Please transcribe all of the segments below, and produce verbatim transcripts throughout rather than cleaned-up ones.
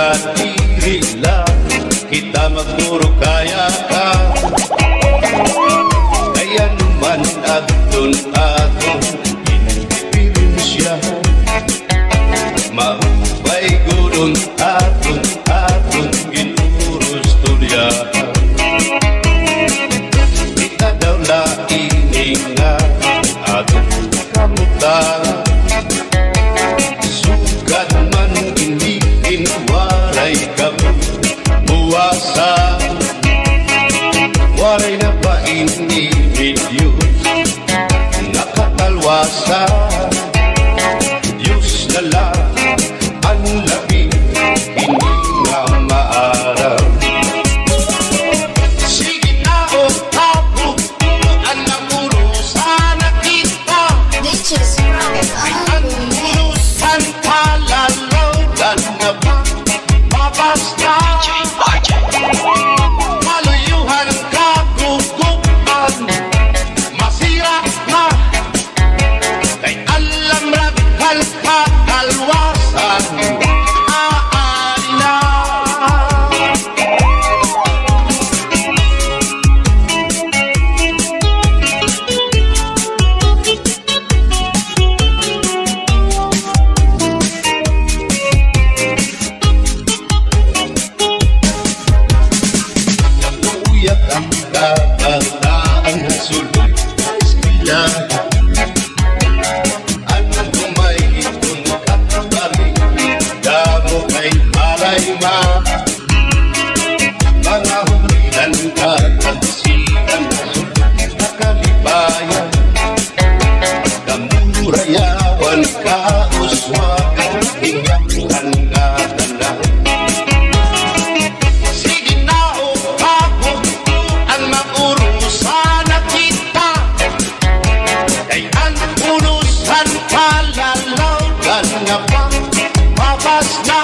diri lang kita magturo kaya ka. Kaya naman aton-aton indipirensya, maupay gudon aton-aton ginurus tulyahan. Kita daw laini nga aton kamutan, sugad man iniin waray kami buwasa. Waray na ba ini-Diyos nakatalwasa? Diyos na lang ang labing hindi nga maaraw. Sige na o tabo ang namuro sana kita, ay ang urusan palalaw na ba mabasta. Maluyuhan kagugupan, masira na kay alam raghal kakalwasan. Aala nakuyak ang kabataan sulit sila. Anong kumaitong kakabali, damo kay malay ma. Mga humilan katagsigan sulit nakalibayan, kamurayawan kauswagan hinggan nga tanan. Sige na o ako ang maurusan na kita, kay ang urusan palalagan nga pa mabas na.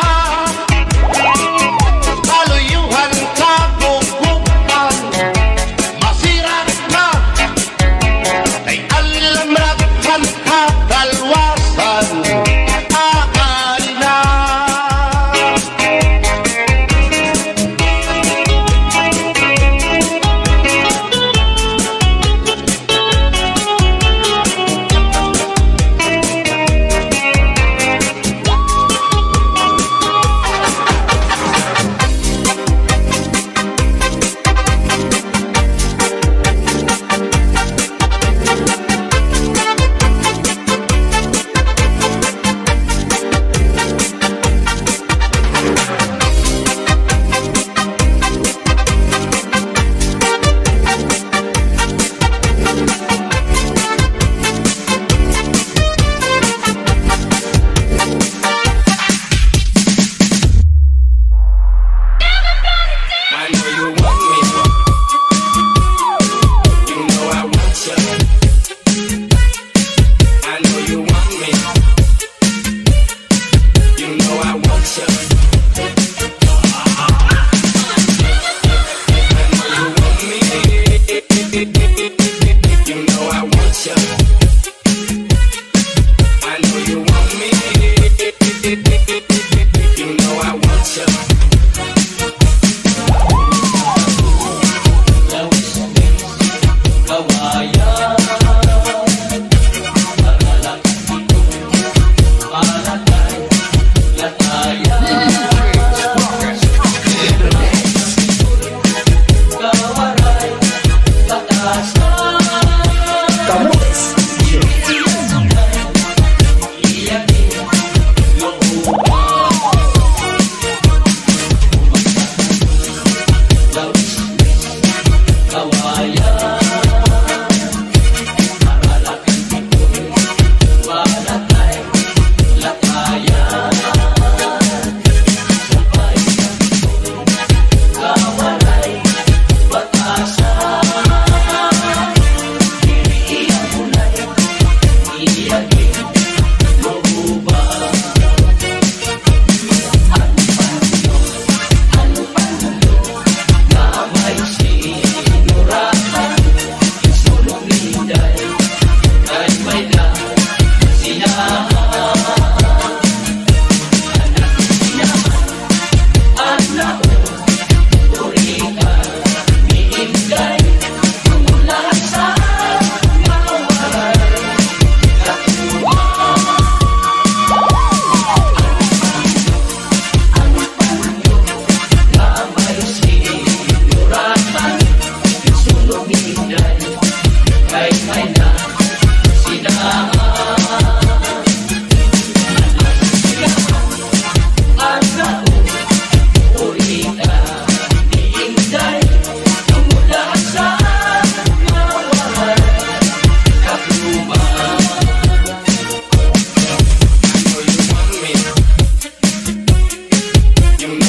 Maluyuhan kagugupan, masira na kay alam raghal kakalwasan. Aali na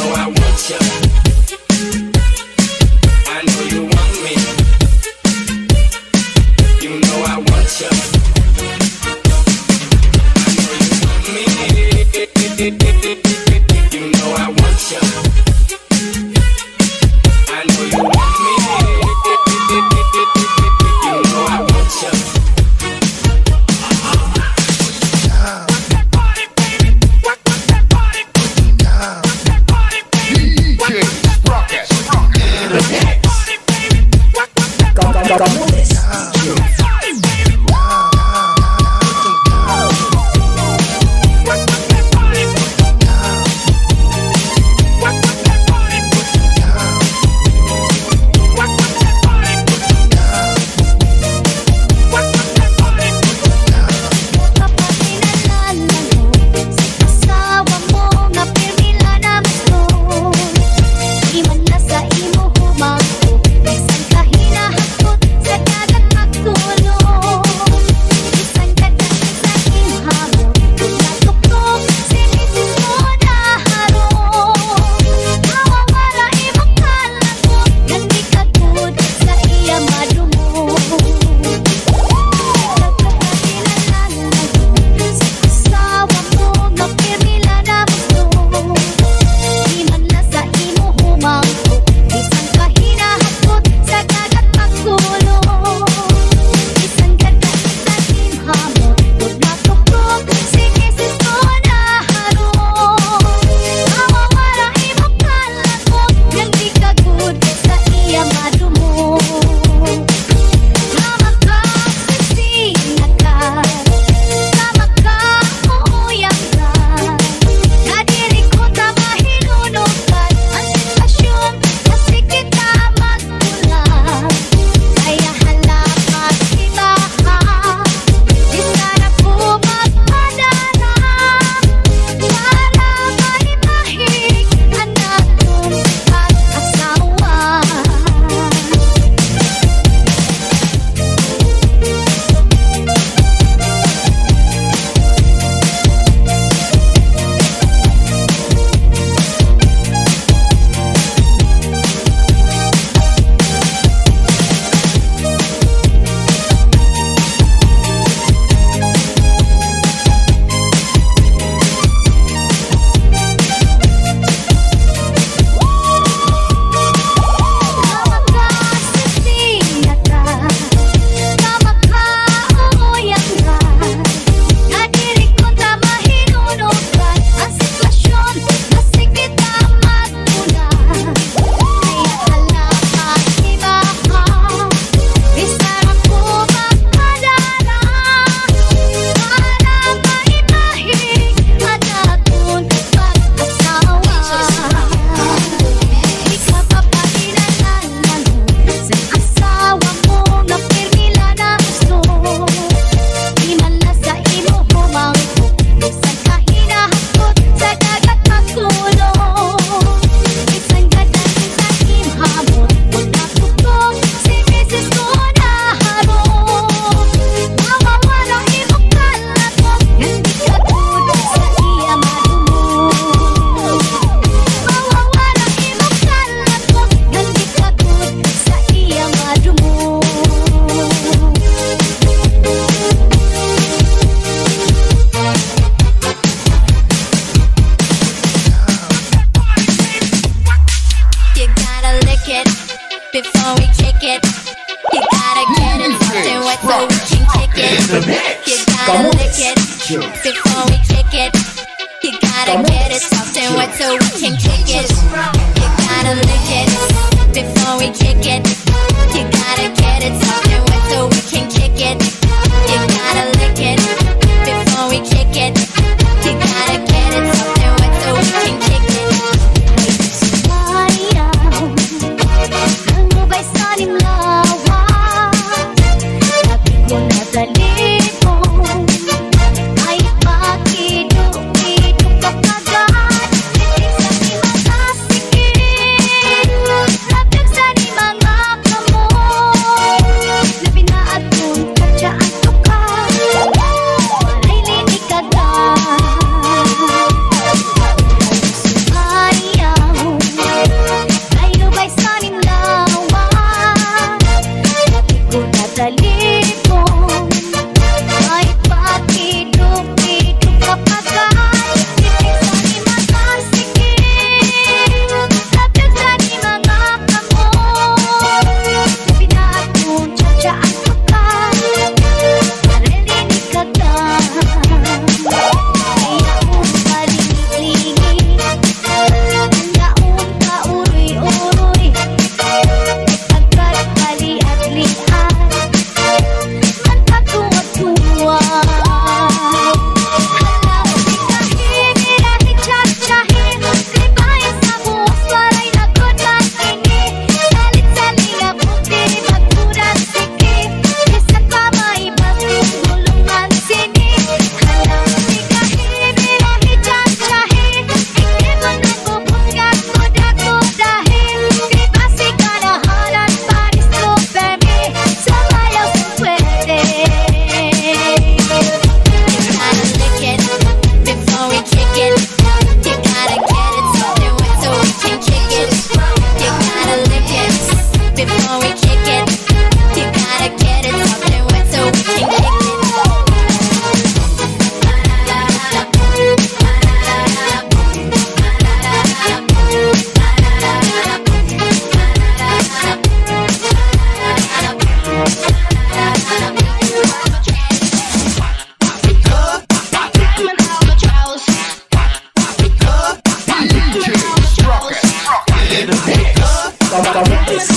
know I want you. I know you want me. You know I want you. I know you want me. You know I want you. I know you want me. You know I want you. before we kick it. You gotta get it something wet so we can kick it. You gotta lick it before we kick it. You gotta get it something wet so we can kick it. You gotta lick it before we kick it. You gotta get it something wet so we can kick it. You gotta lick it before we kick it. You gotta get it something wet so we can kick it. God Kamutis.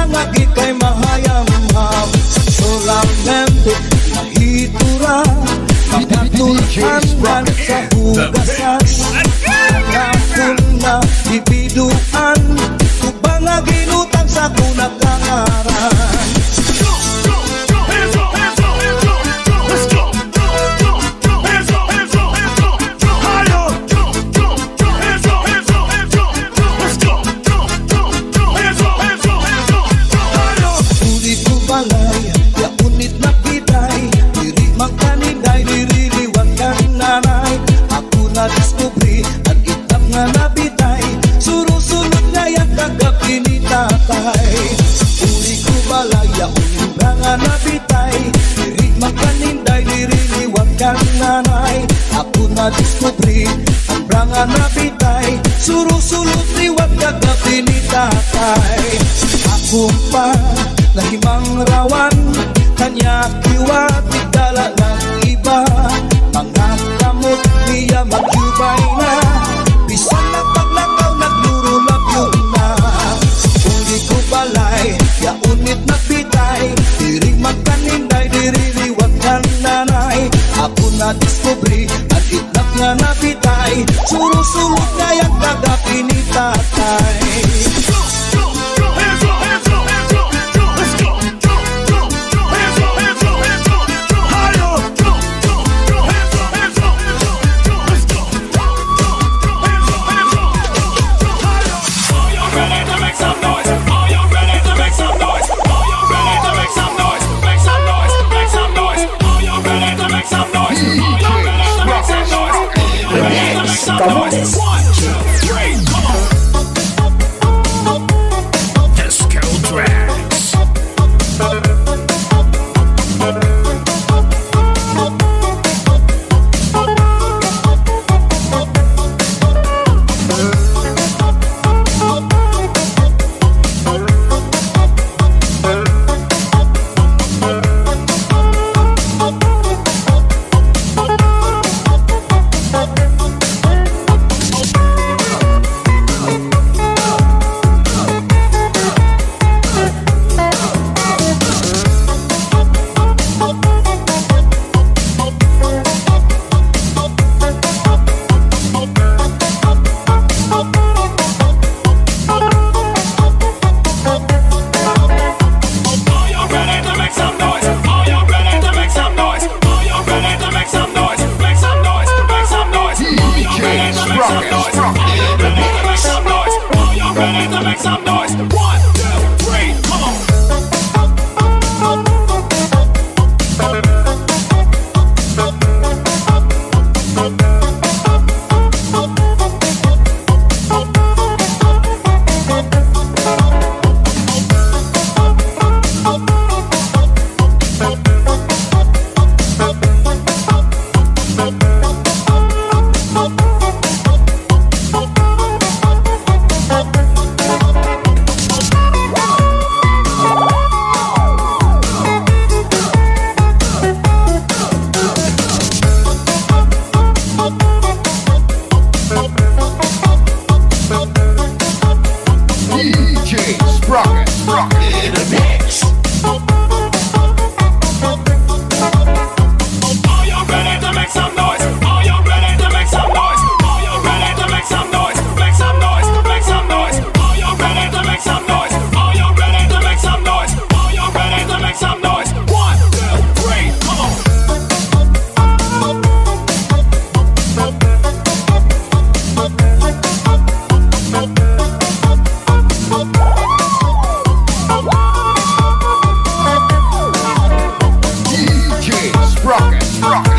Solamente la hitura Tulhanan sa hugasan, napon na ibiduan, tubang nga ginutang sa kunakangaran. Diskubri at itap nga nabitay, surusunod nga yung kagabi ni tatay. Uli ko balaya uling nga nabitay, diri magkaninday, diri liwag kang nanay. Ako na diskubri ang branga nabitay, surusunod liwag kagabi ni tatay. Ako pa nahimang rawan, kanya kiwat igdala ng iba. Mga kamot niya magyubay na, bisan na paglakaw naglurulab yun na. Uli ko balay, yaunit na pitay, diri magkaninday, diri liwag kang nanay. Ako na diskubri, at itlap nga napitay, surusulot nga yung kagabi ni tatay. Come on. One, two, three, come on. Disco tracks. Make some noise. One, two, three, come on. Rocket, rocket.